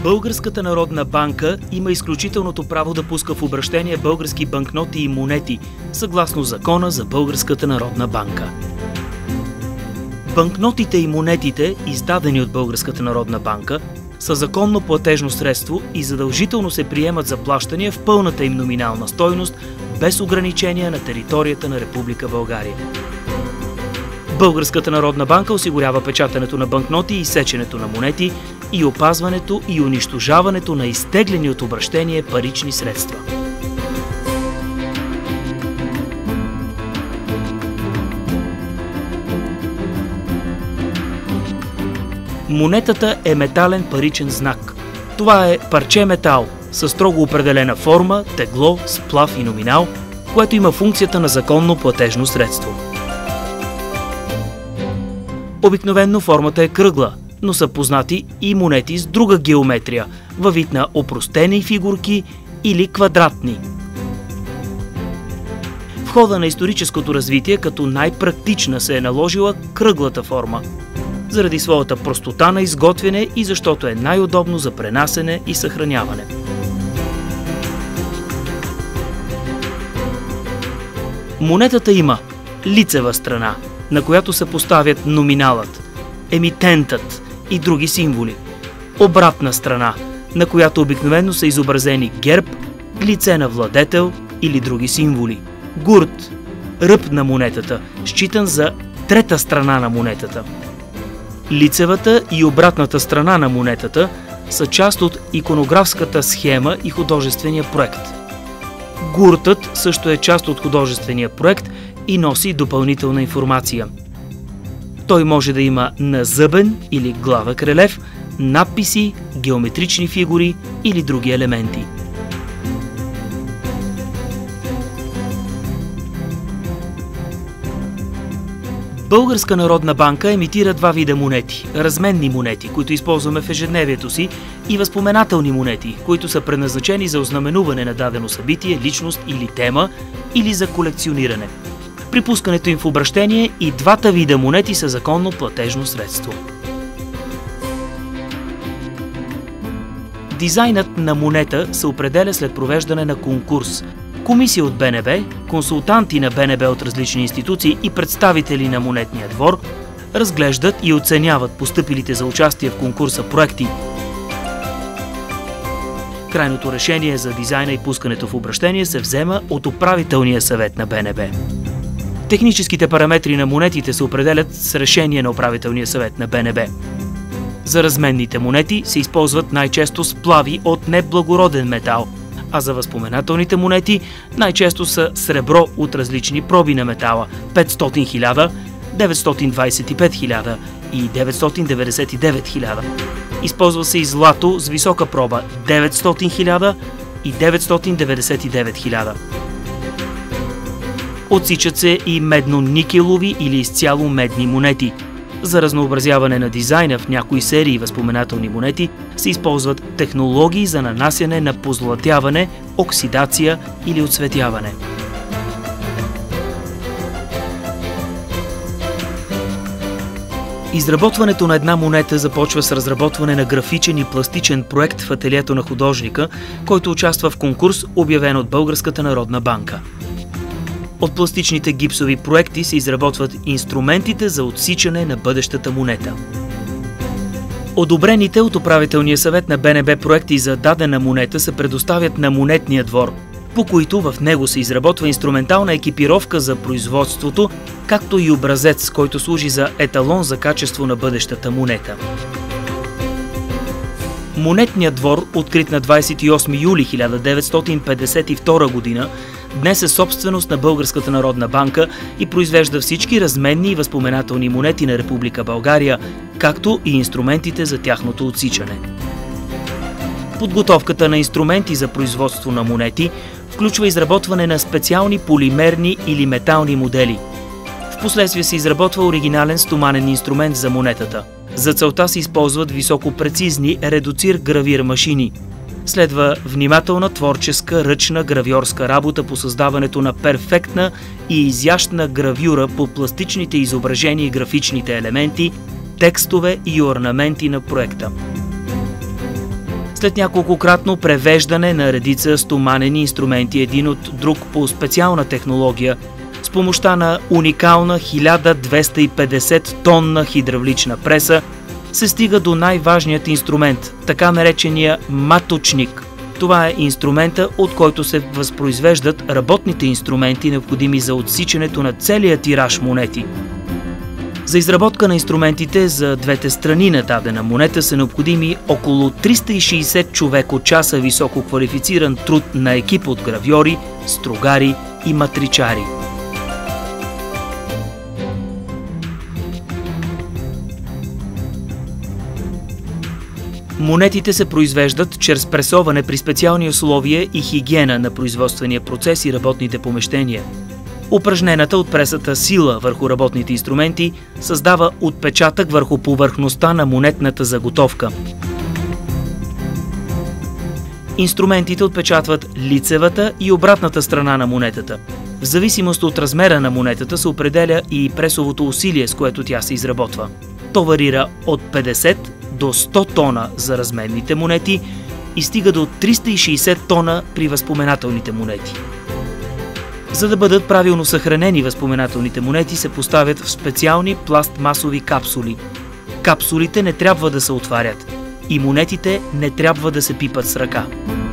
Българската народна банка има изключителното право да пуска в обращение български банкноти и монети, съгласно Закона за Българската народна банка. Банкнотите и монетите, издадени от Българската народна банка, са законно платежно средство и задължително се приемат за плащания в пълната им номинална стойност, без ограничения на територията на Република България. Българската народна банка осигурява печатането на банкноти и сеченето на монети и опазването и унищожаването на изтеглени от обращение парични средства. Монетата е метален паричен знак. Това е парче метал със строго определена форма, тегло, сплав и номинал, което има функцията на законно платежно средство. Обикновенно формата е кръгла, но са познати и монети с друга геометрия, във вид на опростени фигурки или квадратни. В хода на историческото развитие като най-практична се е наложила кръглата форма, заради своята простота на изготвяне и защото е най-удобно за пренасене и съхраняване. Монетата има лицева страна, на която се поставят номиналът, емитентът и други символи. Обратна страна, на която обикновено са изобразени герб, лице на владетел или други символи. Гурт, ръб на монетата, считан за трета страна на монетата. Лицевата и обратната страна на монетата са част от иконографската схема и художествения проект. Гуртът също е част от художествения проект и носи допълнителна информация. Той може да има назъбен или главък релеф, надписи, геометрични фигури или други елементи. Българска народна банка емитира два вида монети – разменни монети, които използваме в ежедневието си, и възпоменателни монети, които са предназначени за ознаменуване на дадено събитие, личност или тема, или за колекциониране. При пускането им в обращение и двата вида монети са законно платежно средство. Дизайнът на монета се определя след провеждане на конкурс. Комисия от БНБ, консултанти на БНБ от различни институции и представители на монетния двор разглеждат и оценяват постъпилите за участие в конкурса проекти. Крайното решение за дизайна и пускането в обращение се взема от управителния съвет на БНБ. Техническите параметри на монетите се определят с решение на управителния съвет на БНБ. За разменните монети се използват най-често сплави от неблагороден метал, а за възпоменателните монети най-често са сребро от различни проби на метала – 500 000, 925 000 и 999 000. Използва се и злато с висока проба – 900 000 и 999 000. Отсичат се и медно-никелови или изцяло медни монети. За разнообразяване на дизайна в някои серии възпоменателни монети се използват технологии за нанасяне на позлатяване, оксидация или отцветяване. Изработването на една монета започва с разработване на графичен и пластичен проект в ателието на художника, който участва в конкурс, обявен от Българската народна банка. От пластичните гипсови проекти се изработват инструментите за отсичане на бъдещата монета. Одобрените от управителния съвет на БНБ проекти за дадена монета се предоставят на монетния двор, по които в него се изработва инструментална екипировка за производството, както и образец, който служи за еталон за качество на бъдещата монета. Монетният двор, открит на 28 юли 1952 г., днес е собственост на Българската народна банка и произвежда всички разменни и възпоменателни монети на Република България, както и инструментите за тяхното отсичане. Подготовката на инструменти за производство на монети включва изработване на специални полимерни или метални модели. Впоследствие се изработва оригинален стоманен инструмент за монетата. За целта се използват високопрецизни редуцир-гравир машини. Следва внимателна творческа ръчна гравьорска работа по създаването на перфектна и изящна гравюра по пластичните изображения и графичните елементи, текстове и орнаменти на проекта. След няколкократно превеждане на редица стоманени инструменти един от друг по специална технология, с помощта на уникална 1250 тонна хидравлична преса, се стига до най-важният инструмент, така наречения маточник. Това е инструмента, от който се възпроизвеждат работните инструменти, необходими за отсичането на целия тираж монети. За изработка на инструментите за двете страни на дадена монета са необходими около 360 човекочаса високо квалифициран труд на екип от гравьори, стругари и матричари. Монетите се произвеждат чрез пресоване при специални условия и хигиена на производствения процес и работните помещения. Упражнената от пресата сила върху работните инструменти създава отпечатък върху повърхността на монетната заготовка. Инструментите отпечатват лицевата и обратната страна на монетата. В зависимост от размера на монетата се определя и пресовото усилие, с което тя се изработва. То варира от 50 до 100 тона за разменните монети и стига до 360 тона при възпоменателните монети. За да бъдат правилно съхранени възпоменателните монети, се поставят в специални пластмасови капсули. Капсулите не трябва да се отварят и монетите не трябва да се пипат с ръка.